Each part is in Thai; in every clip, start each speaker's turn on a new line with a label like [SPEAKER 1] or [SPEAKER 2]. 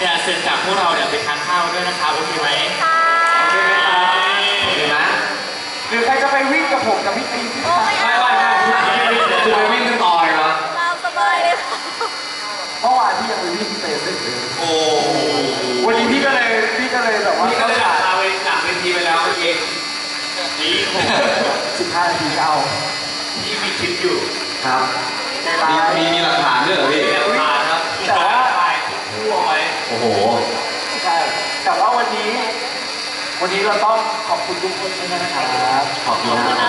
[SPEAKER 1] เนี่ยเสร็จจากพวกเราเนี่ยไปทานข้าวด้วยนะครับโอเคไหมโอเคไหมโอเคไหม
[SPEAKER 2] หรือใครจะไปวิ่งกับผมกับพี่ตี
[SPEAKER 1] ไม่จะไปวิ่งกันต่อเหรอ
[SPEAKER 3] ตามสบายเลย
[SPEAKER 2] เมื่อวานพี่ยังไปวิ่งเตะเลย
[SPEAKER 1] โอ้
[SPEAKER 2] วันนี้พี่ก็เลยแบบว่า
[SPEAKER 1] พี่ก็เลยพาไปหลังเวทีไปแล้วเมื่อกี้นี่
[SPEAKER 2] 15 นาทีเก้า
[SPEAKER 1] พี่มีคลิปอยู่
[SPEAKER 2] ครับ
[SPEAKER 1] มีหลักฐานด้วยเหรอพี่หลักฐานครับแต่ว่าถ่ายคู่เอาไว้โอ้โห
[SPEAKER 2] ใช่แต่ว่าวันนี้เราต้องขอบคุณทุกคนด้วยนะครับ
[SPEAKER 1] ขอบคุณครับ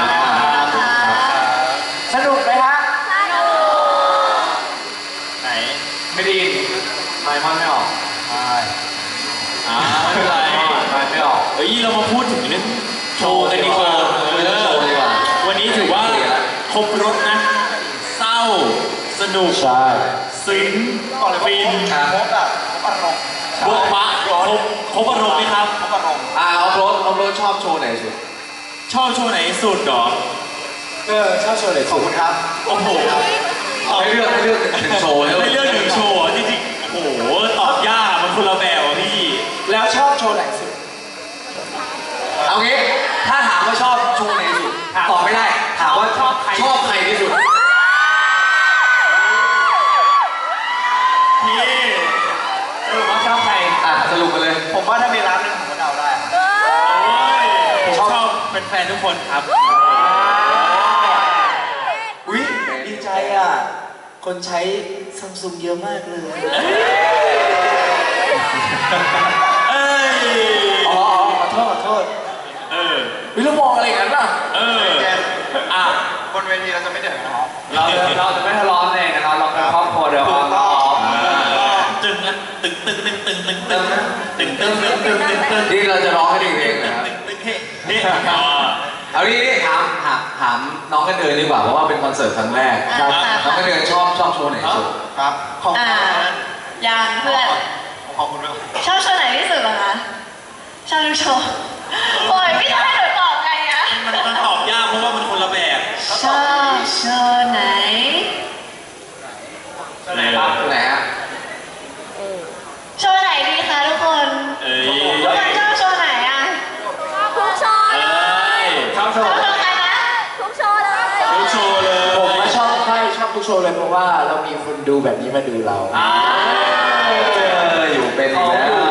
[SPEAKER 2] สนุกไหมฮะ
[SPEAKER 1] ไหนไม่ดีไม่ออกใช่ไม่เป็นไรไม่ออกเฮ้ยเรามาพูดถึงเรื่องโชว์กันดีกว่าวันนี้ถือว่าครบรถนะเศร้าสนุกซึ้งฟิน
[SPEAKER 2] ครบแบบครบอารมณ์
[SPEAKER 1] บวกปะครบอารมณ์ไหมครับ
[SPEAKER 2] ครบอารมณ์
[SPEAKER 1] เอารถชอบโชว์ไหนสุดชอบโชว์ไหนสุดหรอ
[SPEAKER 2] ชอบโชว์ไหนขอบคุณครับ
[SPEAKER 1] โอ้โหให้เลือกหนึ่งโชว์ให้เลือกหนึ่งโชว์จริงๆโอ้โหตอบยากมันคนละแบบอ่ะพี่
[SPEAKER 2] แล้วชอบโชว์ไหนสุด
[SPEAKER 1] เอางี้ถ้าถามว่าชอบโชว์ไหนสุดตอบไม่ได้ถามว่าชอบใครที่สุดพี่สรุปว่าชอบใครสรุปไปเลย
[SPEAKER 2] ผมว่าถ้ามีร้านนึงผมก็เดาได้
[SPEAKER 1] ผมชอบเป็นแฟนทุกคนครับ
[SPEAKER 2] อุ๊ยดีใจอ่ะคนใช้ซัมซุงเยอะมากเลยขอโทษวิลมองอะไรกันป่ะ
[SPEAKER 1] บนเวทีเราจะไม่เดือดนะครับเราจะไม่ทะเลาะเองนะครับเราเป็นครอบครัวเดียวกันตึงนี่เราจะร้องให้ดีเองนะครับเอาดิถามน้องกันเดินดีกว่าเพราะว่าเป็นคอนเสิร์ตครั้งแรกน้องกันเดินชอบโชว์ไหนสุด
[SPEAKER 2] ครับ
[SPEAKER 3] ยังเพื่อน
[SPEAKER 1] ขอบคุณมาก
[SPEAKER 3] ชอบโชว์ไหนที่สุดเหรอคะชอบทุกโชว์โอ้ยพี่จะให้หนูตอบไงอะ
[SPEAKER 1] มันตอบยากเพราะว่ามันคนละแบบ
[SPEAKER 3] ชอบโชว์ไหน
[SPEAKER 1] ครับไหนฮะ
[SPEAKER 3] โชว์ไหนดีคะทุกคนทุกคนชอบโชว์ไหนอะทุกโชว์เลย
[SPEAKER 1] ชอบโชว์
[SPEAKER 3] ใครนะทุกโชว์เลย
[SPEAKER 2] ผมก็ชอบทุกโชว์เลยเพราะว่าเรามีคนดูแบบนี้มาดูเรา
[SPEAKER 1] อยู่เป็นแล้ว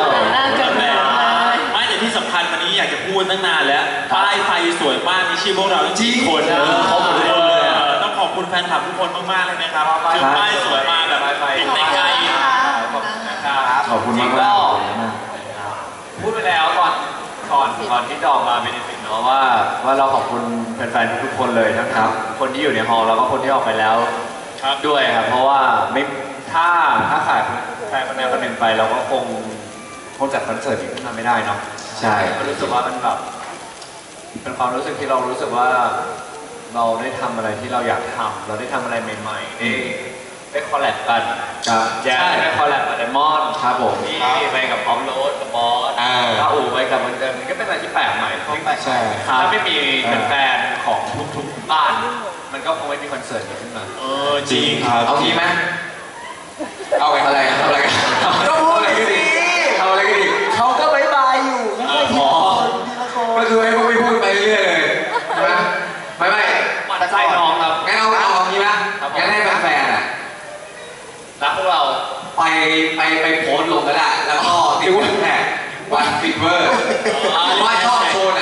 [SPEAKER 1] ไม่แต่ที่สำคัญวันนี้อยากจะพูดตั้งนานแล้วป้ายไฟสวยมากมีชื่อพวกเราจริงคนต้องขอบคุณแฟนคลับทุกคนมากๆเลยนะครับคือป้ายสวยมากแบบติดในใจขอบคุณมากพูดไปแล้วก่อนที่จะออกมาเป็นสิ่งเนาะว่าเราขอบคุณแฟนๆทุกคนเลยนะครับคนที่อยู่ในฮอลล์แล้วก็คนที่ออกไปแล้วด้วยครับเพราะว่าไม่ถ้าขาดแฟนคนใดคนหนึ่งไปเราก็คงจัดคอนเสิร์ตอีกขึ้นมาไม่ได้เนาะใช่ก็รู้สึกว่ามันแบบเป็นความรู้สึกที่เรารู้สึกว่าเราได้ทำอะไรที่เราอยากทำเราได้ทำอะไรใหม่ๆได้คอลแลบกันแจ๊สได้คอลแลบกับไดมอนด์ครับผมนี่ไปกับออฟโรดกับบอสก็อู่ไปกับมันเดิมก็เป็นอะไรที่แปลกใหม่ใช่ถ้าไม่มีแฟนๆของทุกๆบ้านมันก็คงไม่มีคอนเสิร์ตขึ้นมาจริงครับเอาทีไหมเอาอะไรกันก็พูดอะไรกันดิเอาอะไรกันดิ
[SPEAKER 2] เขาก็บายบายอยู่
[SPEAKER 1] ก็คือให้พวกพี่พูดไปเรื่อยๆเลยนะไม่ตัดใจน้องครับงั้นเอาทีนะงั้นให้แฟนๆรักพวกเราไปโพสต์ลงก็ได้แล้วก็ติดแท็กวันฟีเวอร์ว่าชอบโชว์ไหน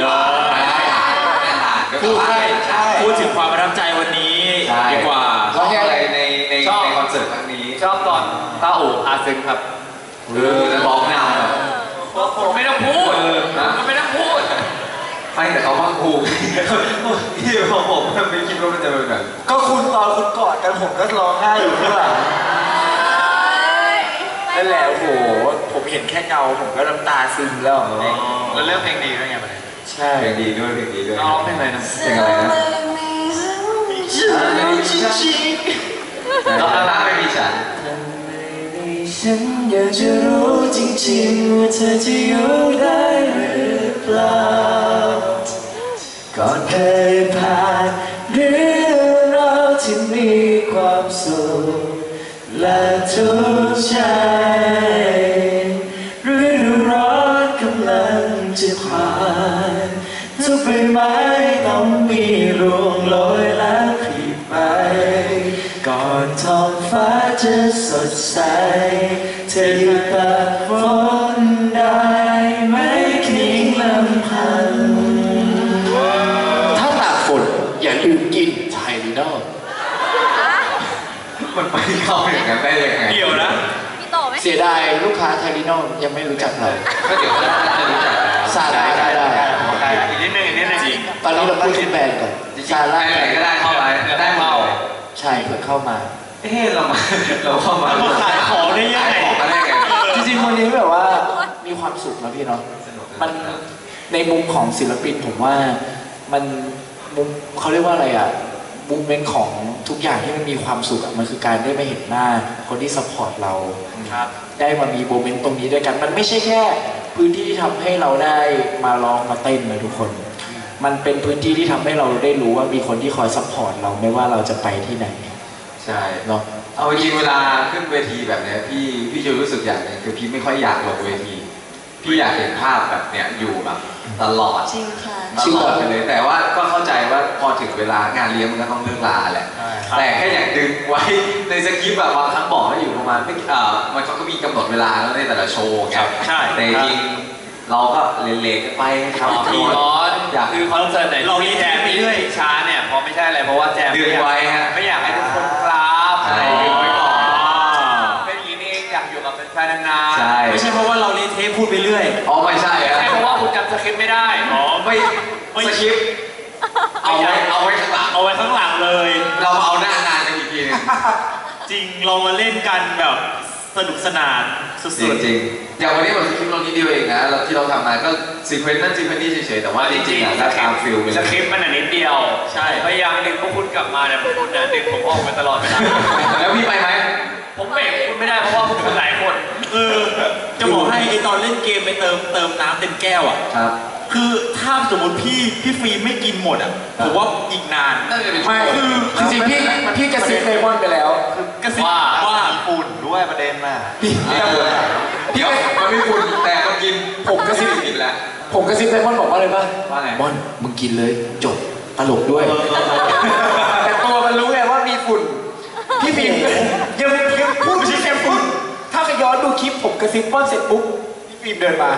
[SPEAKER 1] พูดถึงความประทับใจวันนี้ดีกว่าชอบอะไรในคอนเสิร์ตครั้งนี้ชอบตอนต้าอู่อาซึงครับจะบอกนำผมไม่ต้องพูดไม่ต้องพูดแต่เขาพังพูที่ผมไม่คิดว่ามันจะเป็นแบบ
[SPEAKER 2] ก็คุณตอนคุณกอดกันผมก็ร้องไห้อยู่ข้างหลังนั่นแหละโอ้โหผมเห็นแค่เงาผมก็น้ำตาซึมแล้ว
[SPEAKER 1] แล้วเรื่องเพลงดีด้วยไงมัน
[SPEAKER 2] ใช่
[SPEAKER 1] เพลงดีด้วยร้องเพลงอะไรนะเพลงอะไรนะต้องรักไม่มีฉัน
[SPEAKER 2] ฉันอยากจะรู้จริงๆว่าเธอจะอยู่ได้หรือเปล่าก่อนเคยผ่านเรื่องราวที่มีความสุขและทุกใจฤดูร้อนกำลังจะผ่านทุกใบไม้ต้องมีร่วงโรยแล้วพลิไปก่อนท้องฟ้าจะสดใสเธอหยุดตากฝนได้ไหมคิงลำพังถ้าตากฝนอย่าลืมกินไทลินอล
[SPEAKER 4] มันไปเข้าอย่างนั้นได้ยังไง
[SPEAKER 1] เดี๋ยวนะ
[SPEAKER 2] เสียดายลูกค้าไทลินอลยังไม่รู้จักเรา
[SPEAKER 4] ก็เดี๋ยวก็จะรู้จัก
[SPEAKER 2] ซาร่าก็ได้
[SPEAKER 1] อีกนิดนึงจริง
[SPEAKER 2] ตอนนี้เราพูดที่แบรนด์ก่อนซาร่า
[SPEAKER 4] ก็ได้เข้าไปได้เมา
[SPEAKER 2] ใช่เพื่อเข้ามา
[SPEAKER 4] เราเข้ามา
[SPEAKER 1] ขายของได้ยังไง
[SPEAKER 2] จริงๆวันนี้แบบว่ามีความสุขนะพี่เนาะมันในมุมของศิลปินผมว่ามันมุมเขาเรียกว่าอะไรอ่ะมุมเป็นของทุกอย่างที่มันมีความสุขมันคือการได้มาเห็นหน้าคนที่ซัพพอร์ตเราได้มามีโมเมนต์ตรงนี้ด้วยกันมันไม่ใช่แค่พื้นที่ที่ทำให้เราได้มาร้องมาเต้นนะทุกคนมันเป็นพื้นที่ที่ทำให้เราได้รู้ว่ามีคนที่คอยซัพพอร์ตเราไม่ว่าเราจะไปที่ไหน
[SPEAKER 4] ใช่เนาะเอาจริงเวลาขึ้นเวทีแบบนี้พี่จะรู้สึกอย่างนึงคือพี่ไม่ค่อยอยากลงเวทีพี่อยากเห็นภาพแบบเนี้ยอยู่แบบตลอด
[SPEAKER 3] จริงค่ะ
[SPEAKER 4] ตลอดไปเลยแต่ว่าก็เข้าใจว่าพอถึงเวลางานเลี้ยงมันก็ต้องเลิกลาแหละแต่แค่อยากดึงไว้ในสคริปต์แบบบางครั้งบอกให้อยู่ประมาณไม่มันก็มีกำหนดเวลาแล้วในแต่ละโชว์ไงแต่จริงเราก็เลทกันไปครับ
[SPEAKER 1] พี่ร้อนคือคอนเสิร์ตไหนเราแจมไปเรื่อยช้าเนี่ยเพราะไม่ใช่อะไรเพราะว่าแจม
[SPEAKER 4] ดึงไว้ฮะ
[SPEAKER 1] ไม่อยากให้ทุกคนกราฟอะไรดึงไว้ก่อนเป็นอย่างนี้นี่อยากอยู่กับแฟนนานๆไม่ใช่เพราะว่าเราเลทเทปพูดไปเรื่อย
[SPEAKER 4] ไม่ใช่
[SPEAKER 1] เพราะว่าคุณจำสคริปต์ไม่ได้
[SPEAKER 4] ไม่สคริปต์เอาไว้ข้างหลัง
[SPEAKER 1] เลย
[SPEAKER 4] เราเอาหน้างานกันอีกทีนึง
[SPEAKER 1] จริงเรามาเล่นกันแบบสนุกสนานสุด
[SPEAKER 4] ๆจริงอย่างวันนี้เราสคริปต์เรานิดเดียวเองนะที่เราทำมาก็ซีเควนต์นั่นซีเควนต์นี่เฉยๆแต่ว่าจริงๆตามฟิลเป็น
[SPEAKER 1] สคริปต์มันนิดเดียวใช่พยายามดึงพวกคุณกลับมาเนี่ยพวกคุณเนี่ยดึงผมออกไปตลอดเวลา
[SPEAKER 4] แล้วพี่ไปไหม
[SPEAKER 1] ผมเบรกคุณไม่ได้เพราะว่าพวกคุณหลายคนจะบอกให้ไอตอนเล่นเกมไปเติมน้ำเต็มแก้วอ่ะคือถ้าสมมติพี่ฟรีไม่กินหมดอ่ะผมว่าอีกนาน
[SPEAKER 2] ไม่คือจริงพี่กระซิบเลมอนไปแล้ว
[SPEAKER 1] กระซิบว่าฝุ่นด้วยประเด็นน่ะ
[SPEAKER 4] พี่มันไม่ฝุ่นแต่มันกิน
[SPEAKER 2] ผมกระซิบ
[SPEAKER 4] กินแล้ว
[SPEAKER 2] ผมกระซิบเลมอนบอกว่าอะไรป่ะ
[SPEAKER 4] ว่าไง
[SPEAKER 2] มอนมึงกินเลยจบตลกด้วยแต่ตัวมันรู้ไงว่ามีฝุ่นพี่ฟิล์มยังพูดไม่ใช่แค่ฝุ่นถ้าย้อนดูคลิปผมกระซิบป้อนเสร็จปุ๊บพี่ฟิล์มเดินมา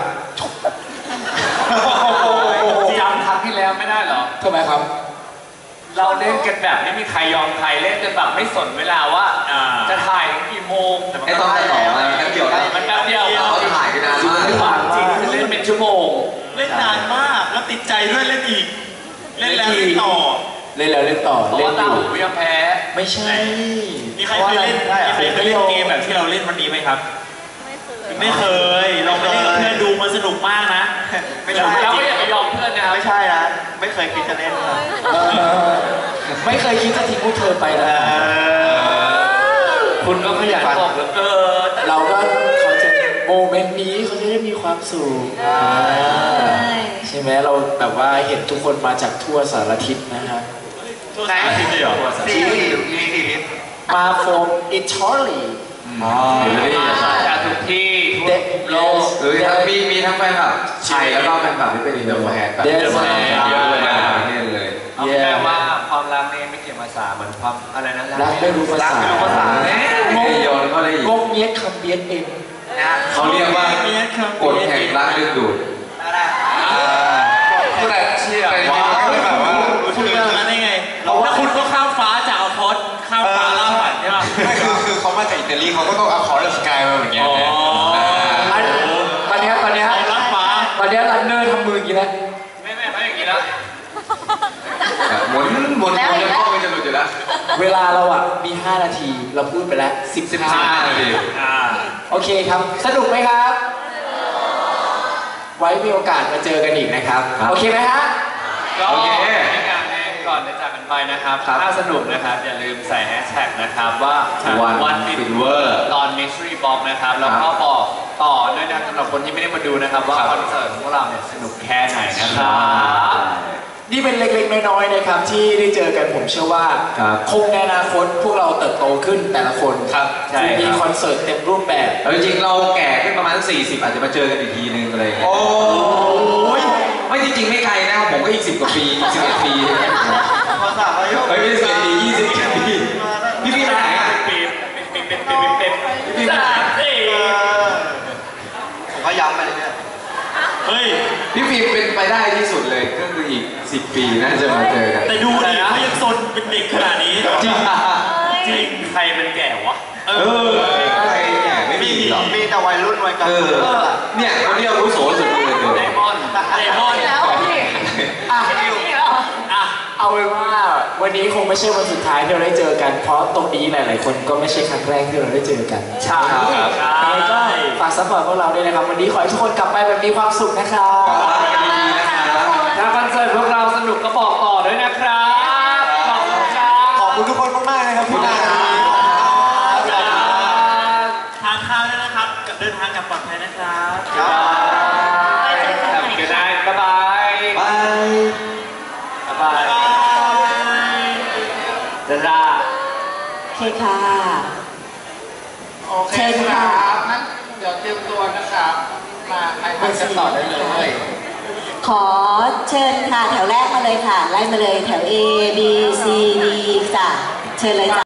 [SPEAKER 1] จำครั้งที่แล้วไม่ได้เหรอ
[SPEAKER 2] ทำไมครับ
[SPEAKER 1] เราเล่นกันแบบไม่มีใครยอมใครเล่นกันแบบไม่สนเวลาว่าจะถ่ายกี่โมง
[SPEAKER 4] ไอ้ตอนถ่ายต่อมันเกี่ยวได้
[SPEAKER 1] มันแป๊บเดียว
[SPEAKER 4] เขาถ่ายกันนานมาก
[SPEAKER 1] จริงคือเล่นเป็นชั่วโมงเล่นนานมากแล้วติดใจด้วยเล่นอีกเล่นแล้วเล่นต่อ
[SPEAKER 2] เล่นแล้วเล่นต่อ
[SPEAKER 1] เพราะว่าตาหูยังแพ้
[SPEAKER 2] ไม่ใช่
[SPEAKER 1] มีใครเคยเล่นเกมแบบที่เราเล่นวันนี้ไหมครับไม่เคยเราไปเล่นกับเพื่อนดูมันสนุกมากนะไม่ใช่แล้วก็อย่าไปยอมเพื่อนนะ
[SPEAKER 2] ไม่ใช่นะไม่เคยคิดจะเล่นไม่เคยคิดจะทิ้งพวกเธอไปนะ
[SPEAKER 1] คุณก็ขยันบอกเหลือเกิน
[SPEAKER 2] เราก็เขาจะโมเมนต์นี้เขาจะได้มีความสุขใช่ไหมเราแบบว่าเห็นทุกคนมาจากทั่วสารทิศนะฮะ
[SPEAKER 1] ทั่วสารทิศเลยเหรอ
[SPEAKER 2] มาโฟมอิตาลี
[SPEAKER 1] จากทุกที่ทั่วโลก
[SPEAKER 4] มีทั้งแฟนคลับไทยแล้วก็แฟนคลับที่เป็นอินเตอร์แฟนแบบเยอะเลย
[SPEAKER 1] เอาแค่ว่าความรักนี่ไม่เกี่ยวภาษาเหมือนความอะไรนะ
[SPEAKER 2] รักไม่รู้ภาษาง
[SPEAKER 4] งโยนก็เลย
[SPEAKER 2] งงเย็ดคำเย็ดเอง
[SPEAKER 4] เขาเรียกว่ากฎแห่งรักดึงดูด
[SPEAKER 1] คุณอะไรเชื่อว่าแบบว่าคุณเรื่องนั้นได้ไงถ้าคุณก็ข้ามฟ้าจะเอาคอสข้ามฟ้าล่าฝันใช่ป่ะ
[SPEAKER 4] ไม่คือเขามาจากอิตาลีเขาก็ต้องเอาคอร์ดสกายมาเหมือนกัน
[SPEAKER 2] ตอนนี้
[SPEAKER 1] รับฟ้า
[SPEAKER 2] ตอนนี้รันเนอร์ทำมืออย่างนี้แล้ว
[SPEAKER 1] ไม่อย่างนี้แล้ว
[SPEAKER 4] หมุนข้อมือจะหลุดอยู่แล้ว
[SPEAKER 2] เวลาเราอ่ะมี5 นาทีเราพูดไปแล้ว
[SPEAKER 4] 15 นาที
[SPEAKER 2] โอเคครับสนุกไหมครับไว้มีโอกาสมาเจอกันอีกนะครับโอเคไหมฮะ
[SPEAKER 1] ก็ก่อนจะจากกันไปนะครับถ้าสนุกนะครับอย่าลืมใส่แฮชแท็กนะครับว่า
[SPEAKER 4] วันฟินเวอร์
[SPEAKER 1] ตอน Mystery Box นะครับแล้วก็บอกต่อด้วยนะสำหรับคนที่ไม่ได้มาดูนะครับว่าคอนเสิร์ตของพวกเราเนี่ยสนุกแค่ไหนนะครับ
[SPEAKER 2] นี่เป็นเล็กๆน้อยๆนะครับที่ได้เจอกันผมเชื่อว่า
[SPEAKER 4] ครับ
[SPEAKER 2] คงในอนาคตพวกเราเติบโตขึ้นแต่ละคน
[SPEAKER 4] ครับใช่
[SPEAKER 2] มี
[SPEAKER 4] ครับ
[SPEAKER 2] คอนเสิร์ตเต็มรูปแบบ
[SPEAKER 4] แล้วจริงๆเราแก่ขึ้นประมาณ40อาจจะมาเจอกันอีกทีนึงอะไรอย่างเงี้ย
[SPEAKER 2] โอ้ย
[SPEAKER 4] ไม่จริงๆไม่ไกลนะผมก็อีก10 กว่าปีอีก11 ปี
[SPEAKER 5] ภาษาอายุ
[SPEAKER 4] เฮ้ยไม่ใช่11 ปี21 ปีพี่ไปไหนอ่ะ
[SPEAKER 1] ปีเป็น
[SPEAKER 4] พี่
[SPEAKER 1] สามสี่
[SPEAKER 5] ผมก็ย้ำไปเลยเนี่ย
[SPEAKER 1] เฮ้ย
[SPEAKER 4] พี่ฟิล์มเป็นไปได้ที่สุดเลยก็คืออีก10 ปีน่าจะมาเจอกัน
[SPEAKER 1] แต่ดูดิเขายังซนเป็นเด็กขนาดนี้
[SPEAKER 4] จริง
[SPEAKER 1] จริงใครเป็นแก่วะ
[SPEAKER 4] ใครแก่ไม่มีหรอก
[SPEAKER 5] มีแต่วัยรุ่นวัยกลางคน
[SPEAKER 4] เนี่ยคนที่อาวุโสสุดเลย
[SPEAKER 1] ไดมอนด์
[SPEAKER 3] แล้วพี่
[SPEAKER 2] อ่ะ
[SPEAKER 1] อ่ะ
[SPEAKER 2] เอาเป็นว่าวันนี้คงไม่ใช่วันสุดท้ายที่เราได้เจอกัน เพราะตรงนี้หลายๆคนก็ไม่ใช่ครั้งแรกที่เราได้เจอกันใช่
[SPEAKER 1] ครับ
[SPEAKER 2] ยังไงก็ฝากซัพพอร์ตพวกเราด้วยนะครับวันนี้ขอให้ทุกคนกลับไปแบบมีความสุขนะครับ
[SPEAKER 4] ดีๆนะครับ
[SPEAKER 2] ถ้าคอนเสิร์ตพวกเราสนุกก็บอกต่อด้วยนะครับขอบคุณครับ
[SPEAKER 5] ขอบคุณทุกคนมากๆนะครับที่มา
[SPEAKER 1] ทานข้าวด้วยนะครับเดินทางกลับปลอดภัยนะครับ
[SPEAKER 5] ครับ
[SPEAKER 3] ไปเจอกันใหม่
[SPEAKER 2] good night บ๊ายบาย
[SPEAKER 4] บาย
[SPEAKER 2] บ๊ายบายดารา
[SPEAKER 3] โอเคค่ะ
[SPEAKER 2] โอเคครับงั้นเดี๋ยวเตรียมตัวนะครับ มาให้พันกันต่อได้เลย
[SPEAKER 3] ขอเชิญค่ะแถวแรกมาเลยค่ะ ไล่มาเลยแถว A B C D จ้ะเชิญเลยจ้ะ